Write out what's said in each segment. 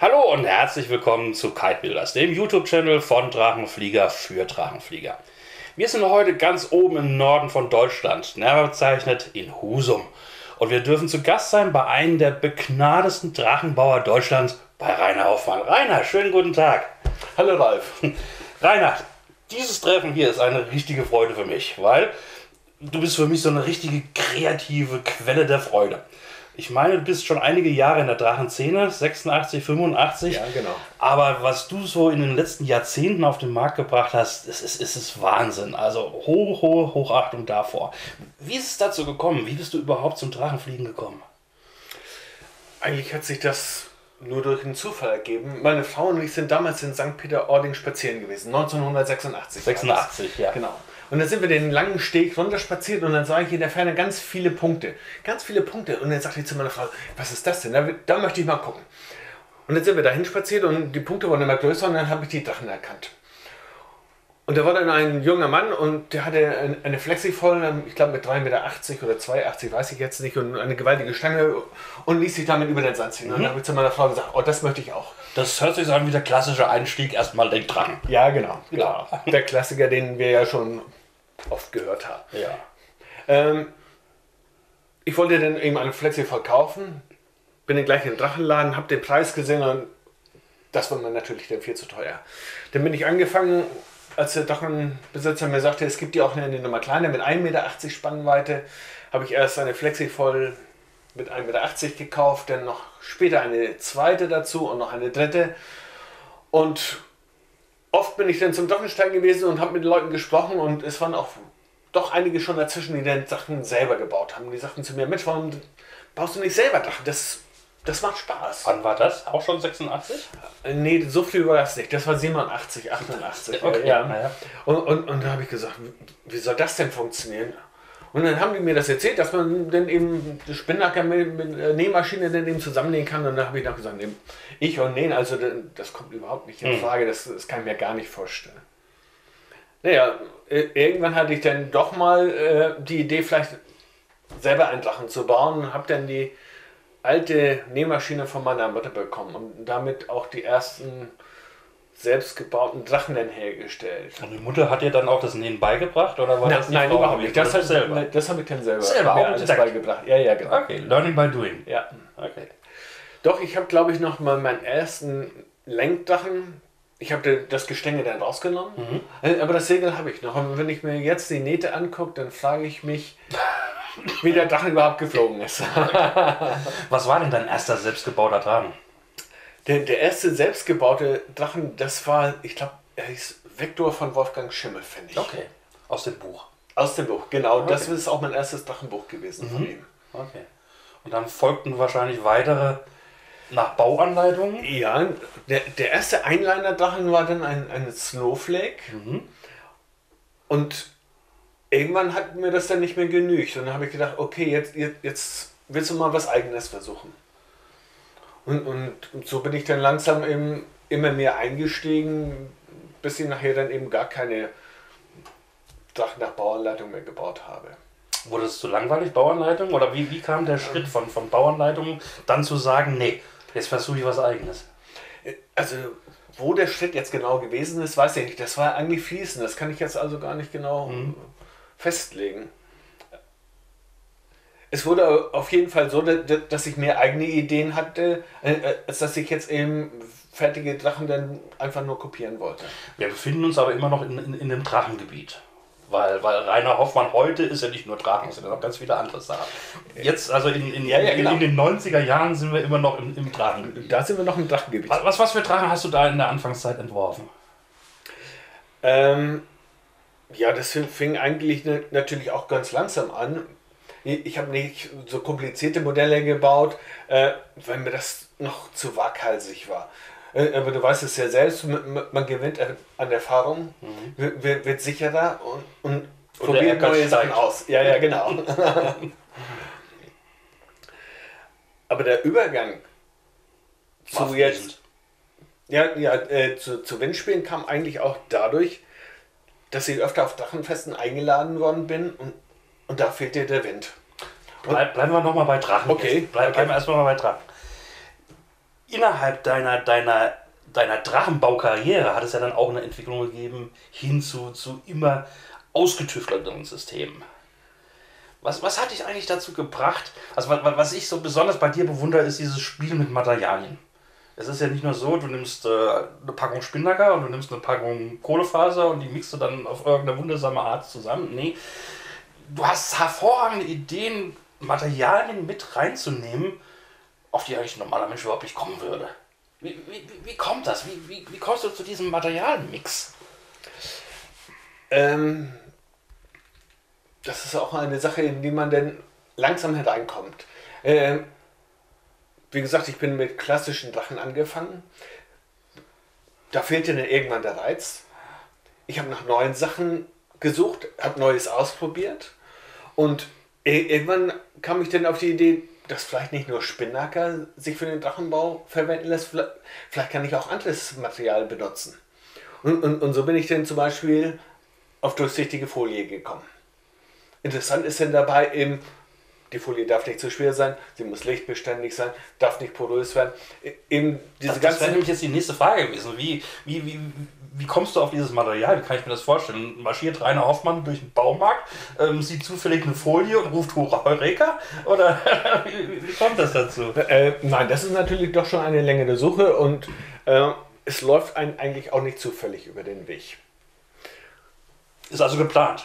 Hallo und herzlich willkommen zu Kitebuilders, dem YouTube-Channel von Drachenflieger für Drachenflieger. Wir sind heute ganz oben im Norden von Deutschland, näher bezeichnet in Husum. Und wir dürfen zu Gast sein bei einem der begnadesten Drachenbauer Deutschlands, bei Rainer Hoffmann. Rainer, schönen guten Tag. Hallo Ralf. Rainer, dieses Treffen hier ist eine richtige Freude für mich, weil du bist für mich so eine richtige kreative Quelle der Freude. Ich meine, du bist schon einige Jahre in der Drachenszene, 86, 85. Ja, genau. Aber was du so in den letzten Jahrzehnten auf den Markt gebracht hast, ist Wahnsinn. Also hohe Hochachtung davor. Wie ist es dazu gekommen? Wie bist du überhaupt zum Drachenfliegen gekommen? Eigentlich hat sich das nur durch einen Zufall ergeben. Meine Frau und ich sind damals in St. Peter-Ording spazieren gewesen, 1986. 86, ja. Genau. Und dann sind wir den langen Steg runterspaziert und dann sah ich in der Ferne ganz viele Punkte. Ganz viele Punkte. Und dann sagte ich zu meiner Frau, was ist das denn? Da möchte ich mal gucken. Und dann sind wir dahin spaziert und die Punkte wurden immer größer und dann habe ich die Drachen erkannt. Und da war dann ein junger Mann und der hatte eine Flexivoll, ich glaube mit 3,80 Meter oder 2,80 weiß ich jetzt nicht, und eine gewaltige Stange und ließ sich damit über den Sand ziehen. Und dann habe ich zu meiner Frau gesagt, oh, das möchte ich auch. Das hört sich so an wie der klassische Einstieg, erstmal den Drachen. Ja, genau. Der Klassiker, den wir ja schon oft gehört haben. Ja. Ich wollte dann eben eine Flexivoll kaufen, bin dann gleich in den Drachenladen, habe den Preis gesehen und das war mir natürlich dann viel zu teuer. Dann bin ich angefangen, als der Drachenbesitzer mir sagte, es gibt die auch eine Nummer kleiner mit 1,80 Meter Spannweite, habe ich erst eine Flexivoll mit 1,80 Meter gekauft, dann noch später eine zweite dazu und noch eine dritte. Und oft bin ich dann zum Drachensteigen gewesen und habe mit Leuten gesprochen und es waren auch doch einige schon dazwischen, die dann Drachen selber gebaut haben. Die sagten zu mir, Mensch, warum baust du nicht selber Drachen? Das macht Spaß. Wann war das? Auch schon 86? Nee, so viel war das nicht. Das war 87, 88. Okay. Ja. Und da habe ich gesagt, wie soll das denn funktionieren? Und dann haben die mir das erzählt, dass man dann eben die Spinnaker mit Nähmaschine dann eben zusammennähen kann. Und da habe ich dann gesagt, ich und nähen, also das kommt überhaupt nicht in Frage. Das kann ich mir gar nicht vorstellen. Naja, irgendwann hatte ich dann doch mal die Idee, vielleicht selber einen Drachen zu bauen. Und habe dann die alte Nähmaschine von meiner Mutter bekommen und damit auch die ersten selbstgebauten Drachen dann hergestellt. Und die Mutter hat dir dann auch das Nähen beigebracht? Oder war das Nein, überhaupt nicht. Das habe ich dann selber auch alles beigebracht. Ja, genau. Okay, learning by doing. Ja. Okay. Doch, ich habe, glaube ich, noch mal meinen ersten Lenkdrachen. Ich habe das Gestänge dann rausgenommen, aber das Segel habe ich noch. Und wenn ich mir jetzt die Nähte angucke, dann frage ich mich, wie der Drachen überhaupt geflogen ist. Was war denn dein erster selbstgebauter Drachen? Der erste selbstgebaute Drachen, das war, ich glaube, er hieß Vektor von Wolfgang Schimmel, finde ich. Okay, aus dem Buch. Aus dem Buch, genau. Okay. Das ist auch mein erstes Drachenbuch gewesen von ihm. Okay. Und dann folgten wahrscheinlich weitere nach Bauanleitungen? Ja, der erste Einliner-Drachen war dann ein Snowflake. Und irgendwann hat mir das dann nicht mehr genügt. Und dann habe ich gedacht, okay, jetzt willst du mal was Eigenes versuchen. Und so bin ich dann langsam eben immer mehr eingestiegen, bis ich nachher dann eben gar keine Drachen nach Bauanleitung mehr gebaut habe. Wurde es zu langweilig, Bauanleitung? Oder wie kam der Schritt von Bauanleitung dann zu sagen, nee, jetzt versuche ich was Eigenes? Also, wo der Schritt jetzt genau gewesen ist, weiß ich nicht. Das war eigentlich fließend. Das kann ich jetzt also gar nicht genau festlegen. Es wurde auf jeden Fall so, dass ich mehr eigene Ideen hatte, als dass ich jetzt eben fertige Drachen dann einfach nur kopieren wollte. Wir befinden uns aber immer noch in dem Drachengebiet. Weil Rainer Hoffmann heute ist ja nicht nur Drachen, es sind ja noch ganz viele andere Sachen. Jetzt, also in den 90er Jahren sind wir immer noch im Drachengebiet. Da sind wir noch im Drachengebiet. Was für Drachen hast du da in der Anfangszeit entworfen? Ja, das fing eigentlich natürlich auch ganz langsam an. Ich habe nicht so komplizierte Modelle gebaut, weil mir das noch zu waghalsig war. Aber du weißt es ja selbst, man gewinnt an Erfahrung, wird sicherer und probiert neue Sachen aus. Ja, genau. Aber der Übergang zu jetzt, zu Windspielen kam eigentlich auch dadurch, dass ich öfter auf Drachenfesten eingeladen worden bin und da fehlte der Wind. Bleiben wir nochmal bei Drachen. Okay. Bleiben wir erstmal mal bei Drachen. innerhalb deiner Drachenbaukarriere hat es ja dann auch eine Entwicklung gegeben hin zu immer ausgetüftelteren Systemen. Was hat dich eigentlich dazu gebracht? Also was ich so besonders bei dir bewundere, ist dieses Spiel mit Materialien. Es ist ja nicht nur so, du nimmst eine Packung Spinnaker und du nimmst eine Packung Kohlefaser und die mixt du dann auf irgendeine wundersame Art zusammen. Nee, du hast hervorragende Ideen, Materialien mit reinzunehmen, auf die eigentlich ein normaler Mensch überhaupt nicht kommen würde. Wie kommt das? Wie kommst du zu diesem Materialmix? Das ist auch eine Sache, in die man dann langsam hereinkommt. Wie gesagt, ich bin mit klassischen Drachen angefangen. Da fehlte dann irgendwann der Reiz. Ich habe nach neuen Sachen gesucht, habe Neues ausprobiert und irgendwann kam ich dann auf die Idee, dass vielleicht nicht nur Spinnaker sich für den Drachenbau verwenden lässt, vielleicht kann ich auch anderes Material benutzen. Und so bin ich dann zum Beispiel auf durchsichtige Folie gekommen. Interessant ist denn dabei eben, die Folie darf nicht zu schwer sein, sie muss lichtbeständig sein, darf nicht porös werden. Eben diese Das wäre nämlich jetzt die nächste Frage gewesen. Wie kommst du auf dieses Material? Wie kann ich mir das vorstellen? Marschiert Rainer Hoffmann durch den Baumarkt, sieht zufällig eine Folie und ruft Heureka? Oder wie kommt das dazu? Nein, das ist natürlich doch schon eine längere Suche und es läuft einem eigentlich auch nicht zufällig über den Weg. Ist also geplant?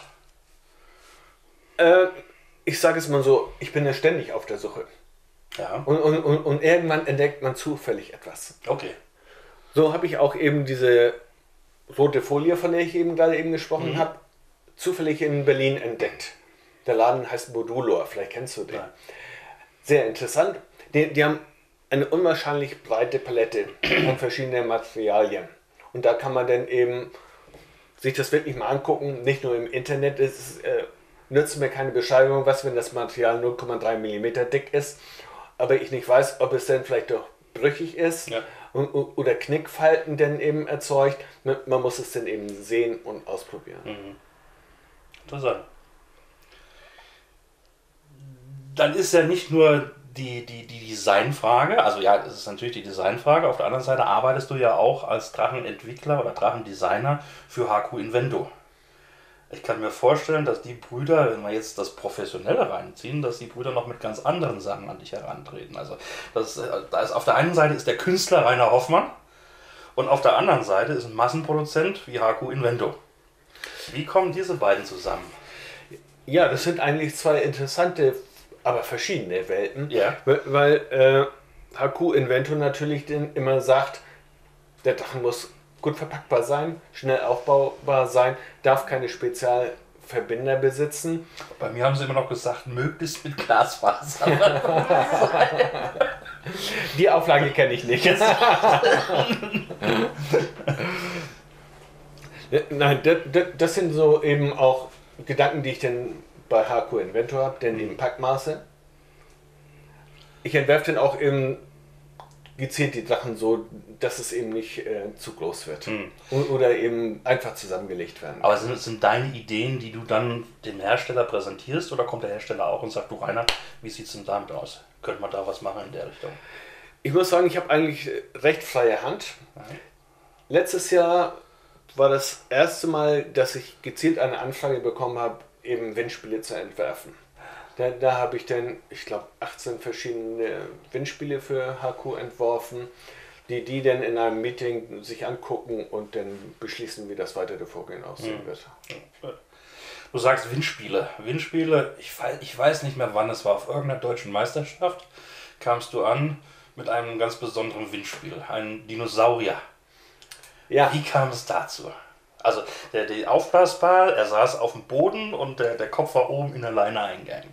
Ich sage es mal so, ich bin ja ständig auf der Suche. Ja. Und irgendwann entdeckt man zufällig etwas. Okay. So habe ich auch eben diese rote Folie, von der ich eben gerade gesprochen habe, zufällig in Berlin entdeckt. Der Laden heißt Modulor, vielleicht kennst du den. Ja. Sehr interessant. Die haben eine unwahrscheinlich breite Palette an verschiedenen Materialien. Und da kann man dann eben sich das wirklich mal angucken, nicht nur im Internet. Es nützt mir keine Beschreibung, was, wenn das Material 0,3 mm dick ist, aber ich nicht weiß, ob es dann vielleicht doch brüchig ist oder Knickfalten denn eben erzeugt. Man muss es dann eben sehen und ausprobieren. Interessant. Dann ist ja nicht nur die Designfrage, also ja, es ist natürlich die Designfrage, auf der anderen Seite arbeitest du ja auch als Drachenentwickler oder Drachendesigner für HQ Invento. Ich kann mir vorstellen, dass die Brüder, wenn wir jetzt das Professionelle reinziehen, dass die Brüder noch mit ganz anderen Sachen an dich herantreten. Also da ist auf der einen Seite ist der Künstler Rainer Hoffmann und auf der anderen Seite ist ein Massenproduzent wie HQ Invento. Wie kommen diese beiden zusammen? Ja, das sind eigentlich zwei interessante, aber verschiedene Welten. Ja. Weil HQ Invento natürlich immer sagt, der Drachen muss gut verpackbar sein, schnell aufbaubar sein, darf keine Spezialverbinder besitzen. Bei mir haben sie immer noch gesagt, möglichst mit Glasfaser. Die Auflage kenne ich nicht. Nein, das sind so eben auch Gedanken, die ich denn bei HQ Invento habe, denn eben Packmaße. Ich entwerfe dann auch eben gezielt die Drachen so, dass es eben nicht zu groß wird. Oder eben einfach zusammengelegt werden. Aber sind deine Ideen, die du dann dem Hersteller präsentierst, oder kommt der Hersteller auch und sagt, du Rainer, wie sieht es denn damit aus? Könnte man da was machen in der Richtung? Ich muss sagen, ich habe eigentlich recht freie Hand. Letztes Jahr war das erste Mal, dass ich gezielt eine Anfrage bekommen habe, eben Windspiele zu entwerfen. Da habe ich dann, ich glaube, 18 verschiedene Windspiele für HQ entworfen, die dann in einem Meeting sich angucken und dann beschließen, wie das weitere Vorgehen aussehen wird. Du sagst Windspiele. Windspiele, ich weiß nicht mehr wann es war, auf irgendeiner deutschen Meisterschaft kamst du an mit einem ganz besonderen Windspiel, ein Dinosaurier. Ja. Wie kam es dazu? Also der aufblasbar, er saß auf dem Boden und der Kopf war oben in der Leine eingehängt.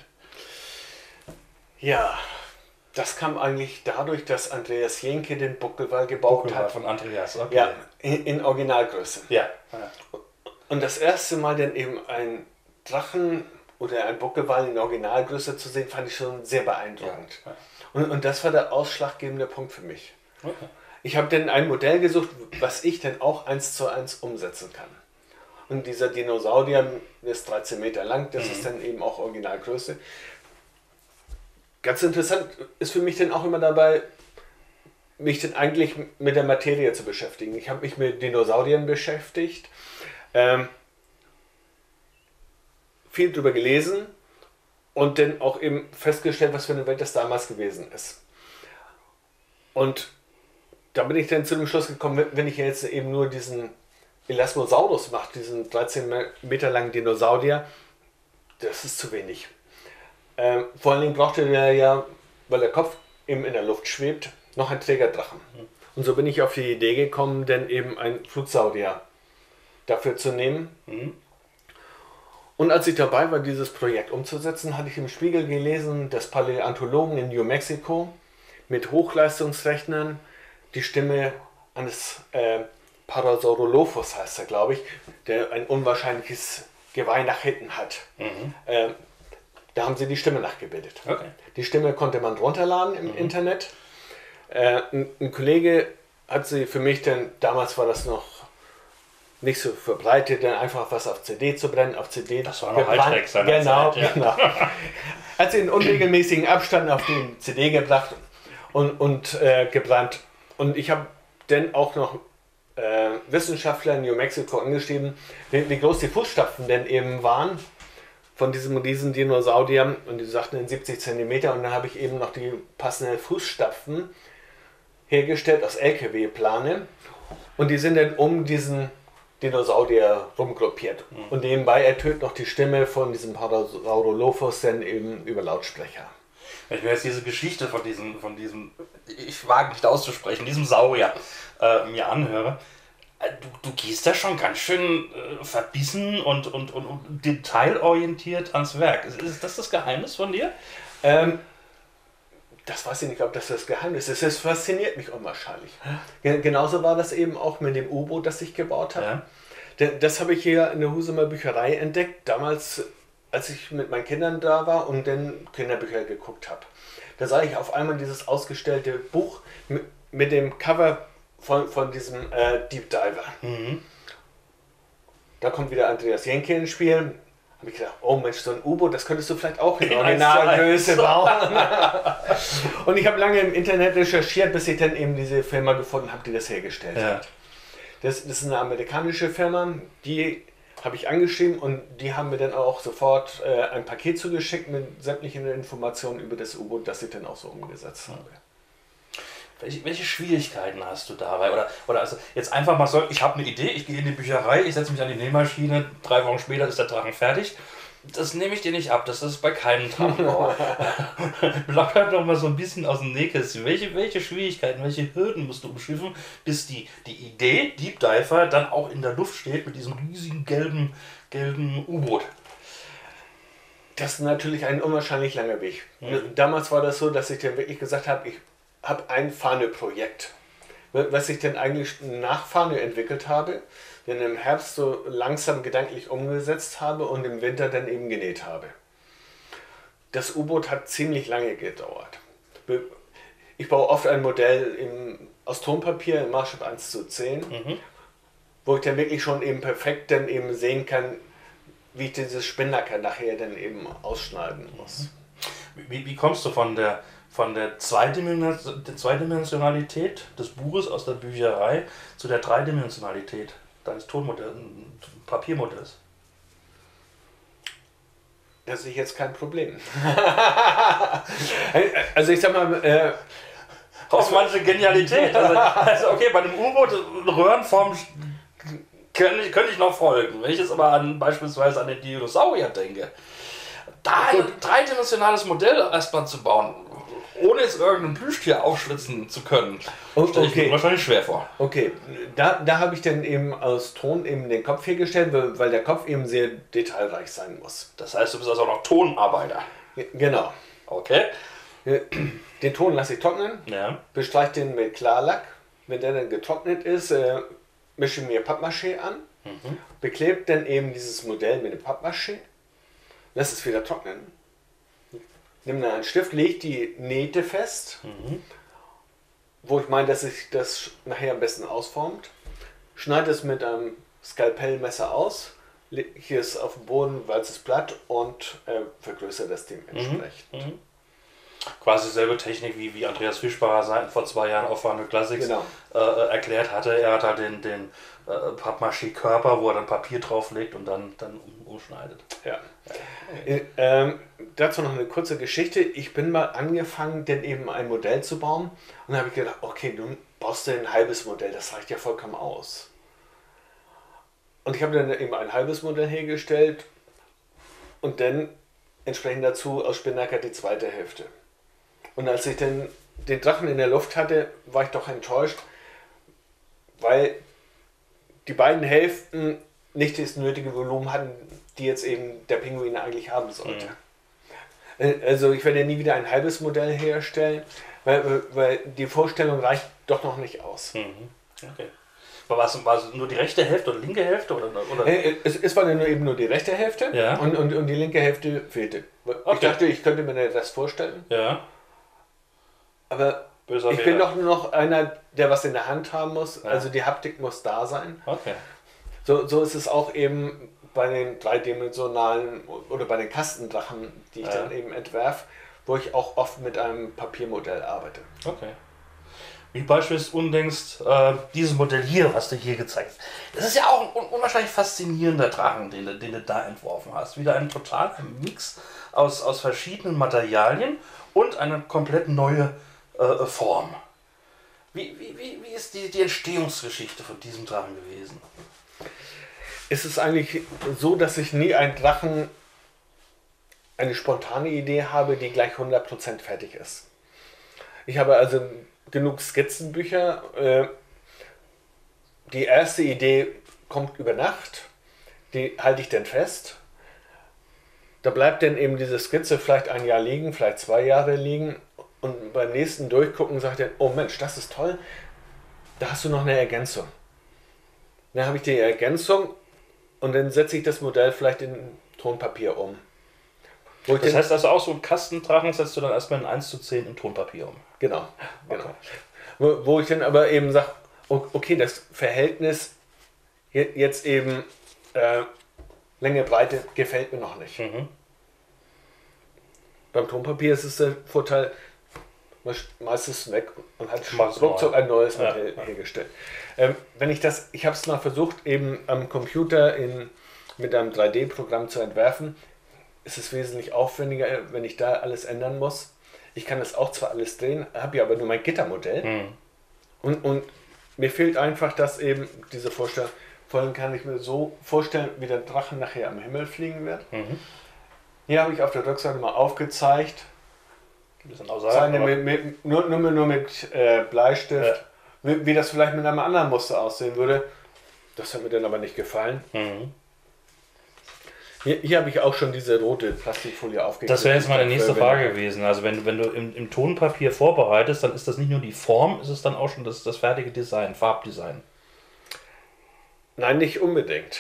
Ja, das kam eigentlich dadurch, dass Andreas Jenke den Buckelwal gebaut hat. Von Andreas, okay. Ja, in Originalgröße. Ja. Und das erste Mal dann eben ein Drachen oder ein Buckelwal in Originalgröße zu sehen, fand ich schon sehr beeindruckend. Ja. Und das war der ausschlaggebende Punkt für mich. Okay. Ich habe dann ein Modell gesucht, was ich dann auch 1:1 umsetzen kann. Und dieser Dinosaurier ist 13 Meter lang, das ist dann eben auch Originalgröße. Ganz interessant ist für mich dann auch immer dabei, mich denn eigentlich mit der Materie zu beschäftigen. Ich habe mich mit Dinosauriern beschäftigt, viel drüber gelesen und dann auch eben festgestellt, was für eine Welt das damals gewesen ist. Und da bin ich dann zu dem Schluss gekommen, wenn ich jetzt eben nur diesen Elasmosaurus mache, diesen 13 Meter langen Dinosaurier, das ist zu wenig. Vor allen Dingen brauchte der ja, weil der Kopf eben in der Luft schwebt, noch ein Trägerdrachen. Und so bin ich auf die Idee gekommen, denn eben ein Flugsaurier dafür zu nehmen. Und als ich dabei war, dieses Projekt umzusetzen, hatte ich im Spiegel gelesen, dass Paläontologen in New Mexico mit Hochleistungsrechnern die Stimme eines Parasaurolophus, heißt er, glaube ich, der ein unwahrscheinliches Geweih nach hinten hat. Da haben sie die Stimme nachgebildet. Okay. Die Stimme konnte man runterladen im Internet. Ein Kollege hat sie für mich, denn damals war das noch nicht so verbreitet, dann einfach was auf CD zu brennen, auf CD. Das war noch Hightech seiner Zeit, ja. Genau. Hat sie in unregelmäßigen Abstand auf den CD gebracht und gebrannt. Und ich habe dann auch noch Wissenschaftler in New Mexico angeschrieben, wie groß die Fußstapfen denn eben waren von diesem riesen Dinosaurier. Und die sagten in 70 cm. Und dann habe ich eben noch die passenden Fußstapfen hergestellt aus LKW-Plane. Und die sind dann um diesen Dinosaurier rumgruppiert. Und nebenbei ertönt noch die Stimme von diesem Parasaurolophus dann eben über Lautsprecher. Wenn ich mir jetzt diese Geschichte von diesem, ich wage nicht auszusprechen, diesem Saurier mir anhöre, du gehst da schon ganz schön verbissen und detailorientiert ans Werk. Ist das das Geheimnis von dir? Das weiß ich nicht, ob das Geheimnis ist. Es fasziniert mich unwahrscheinlich. Genauso war das eben auch mit dem U-Boot, das ich gebaut habe. Ja. Das habe ich hier in der Husumer Bücherei entdeckt, damals, als ich mit meinen Kindern da war und dann Kinderbücher geguckt habe. Da sah ich auf einmal dieses ausgestellte Buch mit dem Cover von diesem Deep Diver. Da kommt wieder Andreas Jenke ins Spiel. Habe ich gedacht, oh Mensch, so ein U-Boot, das könntest du vielleicht auch in Originalgröße bauen. Und ich habe lange im Internet recherchiert, bis ich dann eben diese Firma gefunden habe, die das hergestellt hat. Das ist eine amerikanische Firma, die habe ich angeschrieben und die haben mir dann auch sofort ein Paket zugeschickt mit sämtlichen Informationen über das U-Boot, das ich dann auch so umgesetzt habe. Welche Schwierigkeiten hast du dabei? Oder also jetzt einfach mal so, ich habe eine Idee, ich gehe in die Bücherei, ich setze mich an die Nähmaschine, 3 Wochen später ist der Drachen fertig. Das nehme ich dir nicht ab, das ist bei keinem Drachenbauer. Plaudert doch mal so ein bisschen aus dem Nähkästchen. Welche Schwierigkeiten, welche Hürden musst du umschiffen, bis die Idee Deep Diver dann auch in der Luft steht mit diesem riesigen gelben U-Boot? Das ist natürlich ein unwahrscheinlich langer Weg. Damals war das so, dass ich dann wirklich gesagt habe, ich habe ein Fahne-Projekt, was ich dann eigentlich nach Fahne entwickelt habe, den im Herbst so langsam gedanklich umgesetzt habe und im Winter dann eben genäht habe. Das U-Boot hat ziemlich lange gedauert. Ich baue oft ein Modell aus Tonpapier im Maßstab 1:10, wo ich dann wirklich schon eben perfekt dann eben sehen kann, wie ich dieses Spinnaker nachher dann eben ausschneiden muss. Wie kommst du von der Zweidimensionalität des Buches aus der Bücherei zu der Dreidimensionalität deines Papiermodells? Das ist jetzt kein Problem. Also ich sag mal... Aus manche Genialität. Also okay, bei einem U-Boot Röhrenform könnte ich noch folgen. Wenn ich jetzt aber beispielsweise an den Dinosaurier denke, da ein dreidimensionales Modell erstmal zu bauen, ohne jetzt irgendein Plüschtier aufschlitzen zu können, stelle ich mir wahrscheinlich schwer vor. Okay, da habe ich dann eben aus Ton eben den Kopf hergestellt, weil der Kopf eben sehr detailreich sein muss. Das heißt, du bist also auch noch Tonarbeiter. Genau. Okay. Den Ton lasse ich trocknen, bestreiche den mit Klarlack. Wenn der dann getrocknet ist, mische mir Pappmaché an, beklebt dann eben dieses Modell mit dem Pappmaché, lasse es wieder trocknen. Nimm dann einen Stift, lege die Nähte fest, wo ich meine, dass sich das nachher am besten ausformt. Schneide es mit einem Skalpellmesser aus, lege es auf den Boden, walze es platt und vergrößere das dementsprechend. Quasi dieselbe Technik, wie Andreas Fischbacher vor 2 Jahren auf Warhammer Classics erklärt hatte. Er hat halt den Pappmaché-Körper, wo er dann Papier drauflegt und dann umschneidet. Ja. Dazu noch eine kurze Geschichte. Ich bin mal angefangen, denn eben ein Modell zu bauen. Und dann habe ich gedacht, okay, nun baust du ein halbes Modell, das reicht ja vollkommen aus. Und ich habe dann eben ein halbes Modell hergestellt und dann entsprechend dazu aus Spinnaker die zweite Hälfte. Und als ich dann den Drachen in der Luft hatte, war ich doch enttäuscht, weil die beiden Hälften nicht das nötige Volumen hatten, die jetzt eben der Pinguin eigentlich haben sollte. Also ich werde nie wieder ein halbes Modell herstellen, weil die Vorstellung reicht doch noch nicht aus. Okay. Aber war es nur die rechte Hälfte oder linke Hälfte? Oder? Es war dann eben nur die rechte Hälfte, ja. und die linke Hälfte fehlte. Okay. Ich dachte, ich könnte mir das vorstellen. Ja. Aber ich bin doch nur noch einer, der was in der Hand haben muss. Ja. Also die Haptik muss da sein. Okay. So ist es auch eben bei den dreidimensionalen oder bei den Kastendrachen, die ich dann eben entwerfe, wo ich auch oft mit einem Papiermodell arbeite. Okay. Wie beispielsweise undenkst, dieses Modell hier, was du hier gezeigt hast. Das ist ja auch ein unwahrscheinlich faszinierender Drachen, den du da entworfen hast. Wieder ein totaler Mix aus verschiedenen Materialien und eine komplett neue Form. Wie ist die Entstehungsgeschichte von diesem Drachen gewesen? Es ist eigentlich so, dass ich nie einen Drachen, eine spontane Idee habe, die gleich 100% fertig ist. Ich habe also genug Skizzenbücher. Die erste Idee kommt über Nacht, die halte ich dann fest. Da bleibt dann eben diese Skizze vielleicht ein Jahr liegen, vielleicht 2 Jahre liegen. Und beim nächsten Durchgucken sagt er, oh Mensch, das ist toll, da hast du noch eine Ergänzung. Dann habe ich die Ergänzung und dann setze ich das Modell vielleicht in Tonpapier um. Das heißt also auch so einen Kastendrachen setzt du dann erstmal in 1:10 in Tonpapier um. Genau. Wo ich dann aber eben sage, okay, das Verhältnis jetzt eben Länge, Breite gefällt mir noch nicht. Beim Tonpapier ist es der Vorteil, meistens weg und hat ruckzuck ein neues Modell hergestellt. Ich habe es mal versucht, eben am Computer mit einem 3D-Programm zu entwerfen, ist es wesentlich aufwendiger, wenn ich da alles ändern muss. Ich kann das auch zwar alles drehen, habe ja aber nur mein Gittermodell. Und mir fehlt einfach, dass eben diese Vorstellung, vor allem kann ich mir so vorstellen, wie der Drachen nachher am Himmel fliegen wird. Hier habe ich auf der Rückseite mal aufgezeigt, nur mit Bleistift, wie das vielleicht mit einem anderen Muster aussehen würde. Das hat mir dann aber nicht gefallen. Hier habe ich auch schon diese rote Plastikfolie aufgeklebt. Das wäre jetzt meine nächste Frage gewesen. Also wenn du im Tonpapier vorbereitest, dann ist das nicht nur die Form, ist es dann auch schon das fertige Design, Farbdesign? Nein, nicht unbedingt.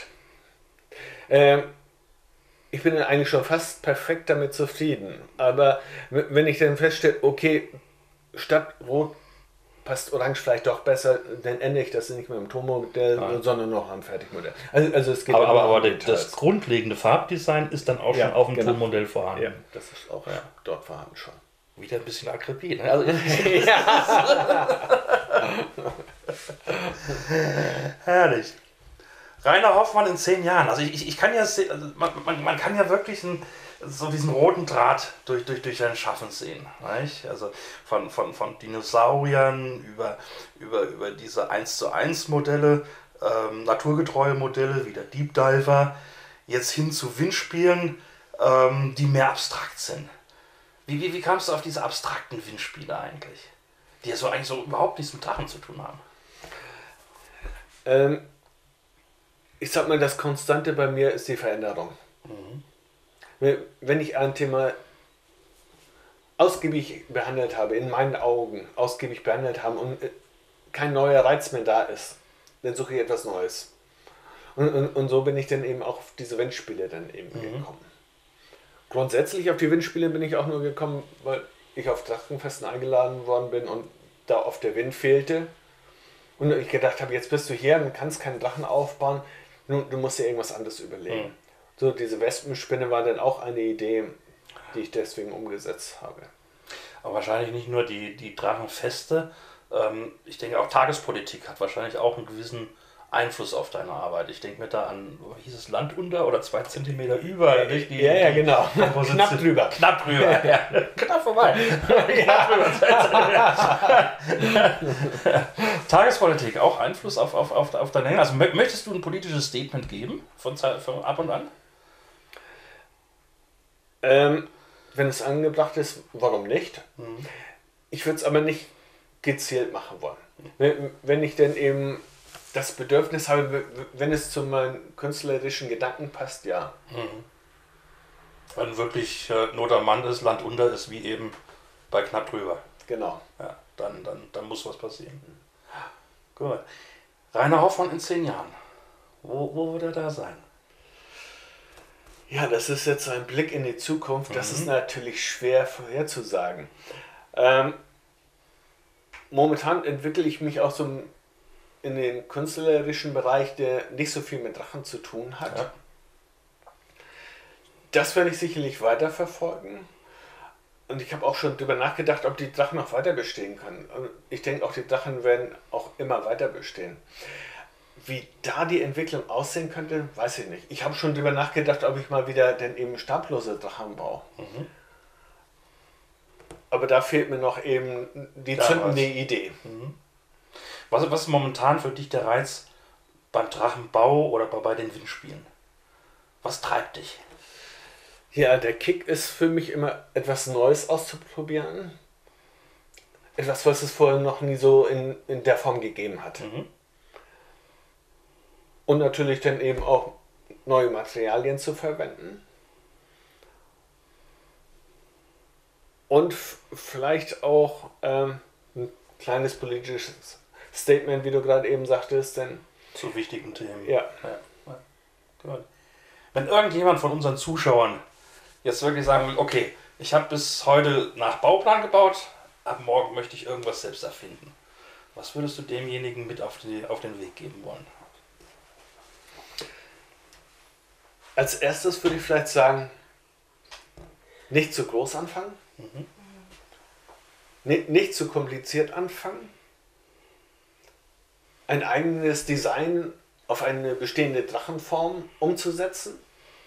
Ich bin eigentlich schon fast perfekt damit zufrieden. Aber wenn ich dann feststelle, okay, statt Rot passt Orange vielleicht doch besser, dann ändere ich das nicht mehr im Tonmodell, sondern noch am Fertigmodell. Also es geht aber das grundlegende Farbdesign ist dann auch schon auf dem Tonmodell vorhanden. Ja, das ist auch dort vorhanden schon. Wieder ein bisschen Akribie. Ne? Also, herrlich. Rainer Hoffmann in 10 Jahren. Also ich kann ja, also man kann ja wirklich so diesen roten Draht durch sein Schaffen sehen. Nicht? Also von Dinosauriern über diese 1:1 Modelle, naturgetreue Modelle wie der Deep Diver, jetzt hin zu Windspielen, die mehr abstrakt sind. Wie kamst du auf diese abstrakten Windspiele eigentlich? Die ja so eigentlich so überhaupt nichts mit Drachen zu tun haben. Ich sag mal, das Konstante bei mir ist die Veränderung. Wenn ich ein Thema ausgiebig behandelt habe, in meinen Augen ausgiebig behandelt habe und kein neuer Reiz mehr da ist, dann suche ich etwas Neues. Und so bin ich dann eben auch auf diese Windspiele dann eben gekommen. Grundsätzlich auf die Windspiele bin ich auch nur gekommen, weil ich auf Drachenfesten eingeladen worden bin und da oft der Wind fehlte. Und ich gedacht habe, jetzt bist du hier und kannst keinen Drachen aufbauen, du musst dir irgendwas anderes überlegen. So, diese Wespenspinne war dann auch eine Idee, die ich deswegen umgesetzt habe. Aber wahrscheinlich nicht nur die Drachenfeste. Ich denke auch Tagespolitik hat wahrscheinlich auch einen gewissen Einfluss auf deine Arbeit. Ich denke mir da an, hieß es Land unter oder 2 Zentimeter über? Nicht? Ja, genau. Knapp drüber. Knapp drüber, ja. Knapp vorbei. Knapp drüber. 2 Zentimeter. Tagespolitik, auch Einfluss auf deine Hänge. Also möchtest du ein politisches Statement geben von ab und an? Wenn es angebracht ist, warum nicht? Ich würde es aber nicht gezielt machen wollen. Wenn ich denn eben das Bedürfnis habe, wenn es zu meinen künstlerischen Gedanken passt, ja. Wenn wirklich Not am Mann ist, Land unter ist, wie eben bei Knapp drüber. Genau. Ja, dann muss was passieren. Gut. Rainer Hoffmann in 10 Jahren. Wo wird er da sein? Ja, das ist jetzt ein Blick in die Zukunft. Das ist natürlich schwer vorherzusagen. Momentan entwickle ich mich auch so in den künstlerischen Bereich, der nicht so viel mit Drachen zu tun hat. Ja. Das werde ich sicherlich weiterverfolgen. Und ich habe auch schon darüber nachgedacht, ob die Drachen noch weiter bestehen können. Und ich denke auch, die Drachen werden auch immer weiter bestehen. Wie da die Entwicklung aussehen könnte, weiß ich nicht. Ich habe schon darüber nachgedacht, ob ich mal wieder denn eben stablose Drachen baue. Aber da fehlt mir noch eben die zündende Idee. Was ist momentan für dich der Reiz beim Drachenbau oder bei den Windspielen? Was treibt dich? Ja, der Kick ist für mich immer etwas Neues auszuprobieren. Etwas, was es vorher noch nie so in der Form gegeben hat. Und natürlich dann eben auch neue Materialien zu verwenden. Und vielleicht auch ein kleines politisches Statement, wie du gerade eben sagtest. Denn zu wichtigen Themen. Ja. Gut. Wenn irgendjemand von unseren Zuschauern jetzt wirklich sagen will, okay, ich habe bis heute nach Bauplan gebaut, ab morgen möchte ich irgendwas selbst erfinden. Was würdest du demjenigen mit auf den Weg geben wollen? Als erstes würde ich vielleicht sagen, nicht zu groß anfangen, nicht zu kompliziert anfangen, ein eigenes Design auf eine bestehende Drachenform umzusetzen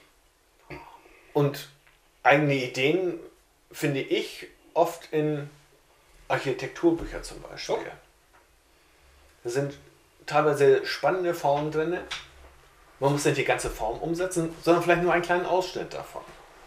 und eigene Ideen finde ich oft in Architekturbüchern zum Beispiel. Okay. Da sind teilweise spannende Formen drin. Man muss nicht die ganze Form umsetzen, sondern vielleicht nur einen kleinen Ausschnitt davon.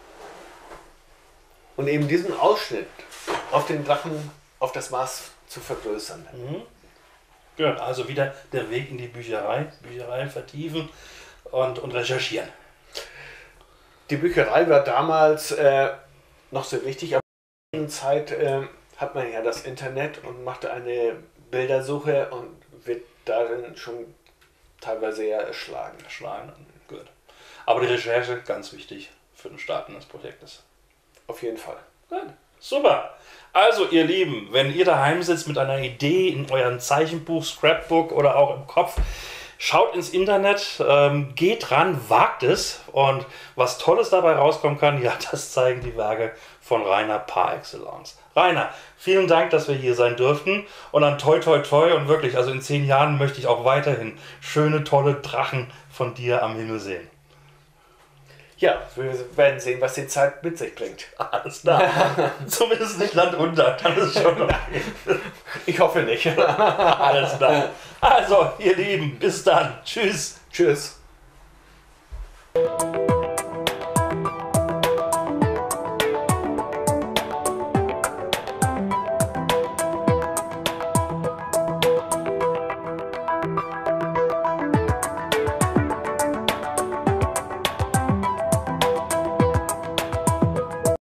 Und eben diesen Ausschnitt auf den Drachen auf das Maß zu vergrößern. Gut, also wieder der Weg in die Bücherei vertiefen und recherchieren. Die Bücherei war damals noch sehr wichtig, aber in der Zeit hat man ja das Internet und machte eine Bildersuche und wird darin schon teilweise ja erschlagen. Gut. Aber die Recherche ganz wichtig für den Start eines Projektes. Auf jeden Fall. Gut. Super. Also ihr Lieben, wenn ihr daheim sitzt mit einer Idee in eurem Zeichenbuch, Scrapbook oder auch im Kopf, schaut ins Internet, geht ran, wagt es und was Tolles dabei rauskommen kann, ja, das zeigen die Werke von Rainer par excellence. Rainer, vielen Dank, dass wir hier sein durften und dann toi toi toi und wirklich, also in 10 Jahren möchte ich auch weiterhin schöne, tolle Drachen von dir am Himmel sehen. Ja, wir werden sehen, was die Zeit mit sich bringt. Alles klar. Zumindest nicht Land unter, dann ist schon okay. Ich hoffe nicht. Alles klar. Also, ihr Lieben, bis dann. Tschüss. Tschüss.